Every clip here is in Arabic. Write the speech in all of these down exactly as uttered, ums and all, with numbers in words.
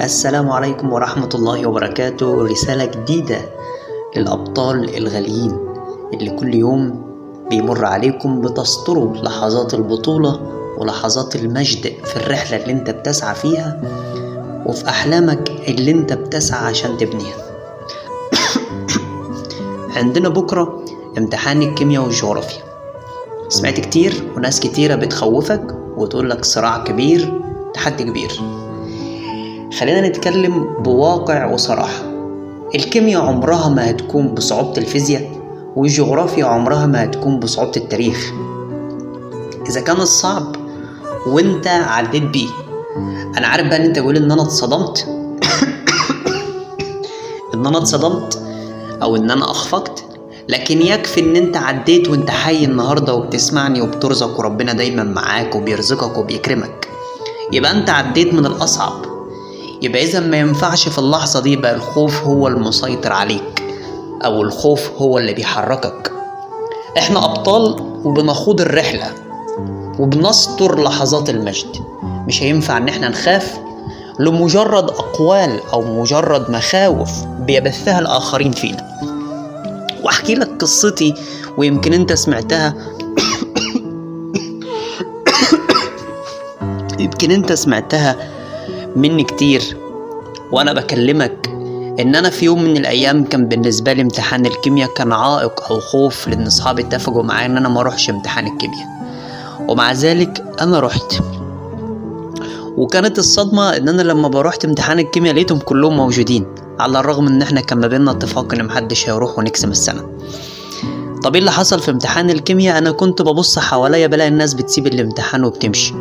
السلام عليكم ورحمة الله وبركاته. رسالة جديدة للأبطال الغاليين اللي كل يوم بيمر عليكم بتسطروا لحظات البطولة ولحظات المجد في الرحلة اللي انت بتسعى فيها وفي أحلامك اللي انت بتسعى عشان تبنيها. عندنا بكرة امتحان الكيمياء والجغرافيا. سمعت كتير وناس كتيرة بتخوفك وتقولك صراع كبير، تحدي كبير. خلينا نتكلم بواقع وصراحة. الكيمياء عمرها ما هتكون بصعوبة الفيزياء، والجغرافيا عمرها ما هتكون بصعوبة التاريخ. إذا كان الصعب وانت عديت بيه. أنا عارف بقى ان انت تقول ان انا اتصدمت ان انا اتصدمت او ان انا اخفقت، لكن يكفي ان انت عديت وانت حي النهاردة وبتسمعني وبترزق، وربنا دايما معاك وبيرزقك وبيكرمك. يبقى انت عديت من الأصعب. يبقى إذا ما ينفعش في اللحظة دي بقى الخوف هو المسيطر عليك أو الخوف هو اللي بيحركك. إحنا أبطال وبنخوض الرحلة وبنسطر لحظات المجد. مش هينفع إن إحنا نخاف لمجرد أقوال أو مجرد مخاوف بيبثها الآخرين فينا. وأحكي لك قصتي ويمكن أنت سمعتها يمكن أنت سمعتها مني كتير وانا بكلمك ان انا في يوم من الايام كان بالنسبه لي امتحان الكيمياء كان عائق او خوف، لان اصحابي اتفقوا معايا ان انا ما اروحش امتحان الكيمياء، ومع ذلك انا رحت. وكانت الصدمه ان انا لما بروحت امتحان الكيمياء لقيتهم كلهم موجودين، على الرغم ان احنا كان ما بيننا اتفاق ان محدش هيروح ونقسم السنه. طب ايه اللي حصل في امتحان الكيمياء؟ انا كنت ببص حواليا بلاقي الناس بتسيب الامتحان وبتمشي،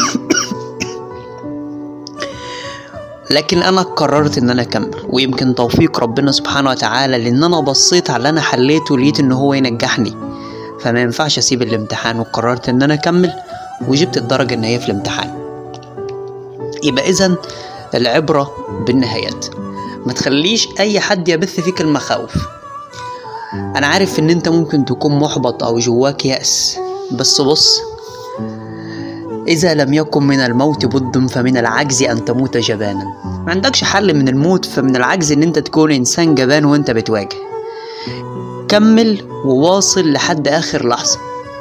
لكن انا قررت ان انا اكمل، ويمكن توفيق ربنا سبحانه وتعالى، لان انا بصيت على اللي انا حليته لقيت ان هو ينجحني، فما ينفعش اسيب الامتحان، وقررت ان انا اكمل وجبت الدرجة النهائية في الامتحان. يبقى اذا العبرة بالنهايات. ما تخليش اي حد يبث فيك المخاوف. انا عارف ان انت ممكن تكون محبط او جواك يأس، بس بص، إذا لم يكن من الموت بد فمن العجز أن تموت جبانا. ما عندكش حل من الموت، فمن العجز أن أنت تكون إنسان جبان وأنت بتواجه. كمل وواصل لحد آخر لحظة.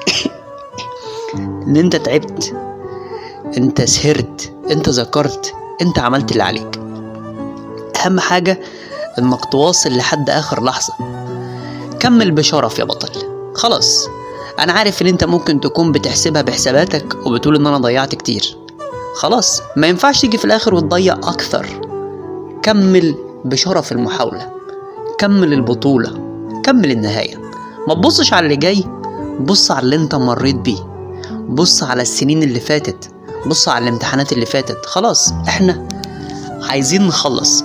أن أنت تعبت، أنت سهرت، أنت ذكرت، أنت عملت اللي عليك. أهم حاجة أنك تواصل لحد آخر لحظة. كمل بشرف يا بطل. خلاص، انا عارف ان انت ممكن تكون بتحسبها بحساباتك وبتقول ان انا ضيعت كتير. خلاص، ما ينفعش تيجي في الاخر وتضيع اكثر. كمل بشرف المحاولة، كمل البطولة، كمل النهاية. ما تبصش على اللي جاي، بص على اللي انت مريت بيه، بص على السنين اللي فاتت، بص على الامتحانات اللي فاتت. خلاص، احنا عايزين نخلص.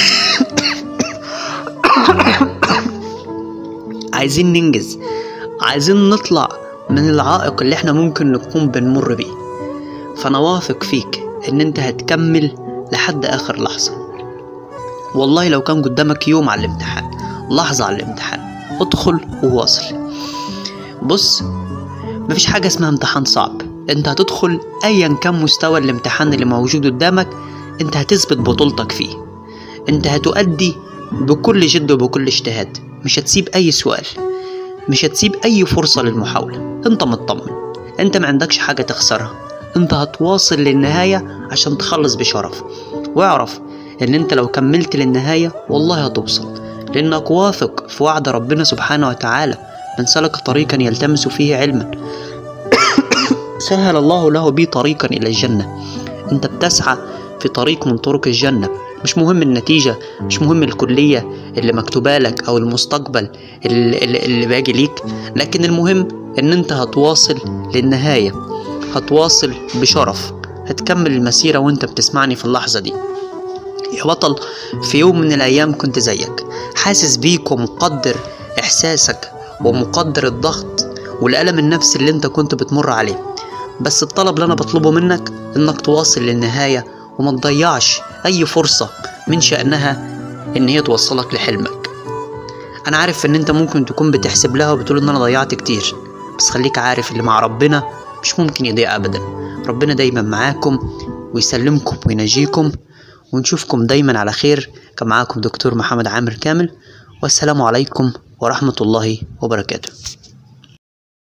عايزين ننجز، عايزين نطلع من العائق اللي احنا ممكن نكون بنمر بيه. فانا واثق فيك ان انت هتكمل لحد اخر لحظة. والله لو كان قدامك يوم على الامتحان، لحظة على الامتحان، ادخل وواصل. بص، مفيش حاجة اسمها امتحان صعب. انت هتدخل ايا كان مستوى الامتحان اللي موجود قدامك، انت هتثبت بطولتك فيه. انت هتؤدي بكل جد وبكل اجتهاد. مش هتسيب اي سؤال، مش هتسيب اي فرصة للمحاولة. انت مطمن، انت ما عندكش حاجة تخسرها. انت هتواصل للنهاية عشان تخلص بشرف. واعرف ان انت لو كملت للنهاية والله هتوصل، لانك واثق في وعد ربنا سبحانه وتعالى: من سلك طريقا يلتمس فيه علما سهل الله له به طريقا الى الجنة. انت بتسعى في طريق من طرق الجنة. مش مهم النتيجة، مش مهم الكلية اللي مكتوبة لك او المستقبل اللي, اللي باجي ليك، لكن المهم ان انت هتواصل للنهاية، هتواصل بشرف، هتكمل المسيرة وانت بتسمعني في اللحظة دي. يا بطل، في يوم من الايام كنت زيك، حاسس بيك ومقدر احساسك ومقدر الضغط والألم النفسي اللي انت كنت بتمر عليه. بس الطلب اللي انا بطلبه منك انك تواصل للنهاية وما تضيعش اي فرصة من شأنها ان هي توصلك لحلمك. انا عارف ان انت ممكن تكون بتحسب لها وبتقول ان انا ضيعت كتير، بس خليك عارف اللي مع ربنا مش ممكن يضيع ابدا. ربنا دايما معاكم ويسلمكم وينجيكم، ونشوفكم دايما على خير. كان معاكم دكتور محمد عامر كامل، والسلام عليكم ورحمة الله وبركاته.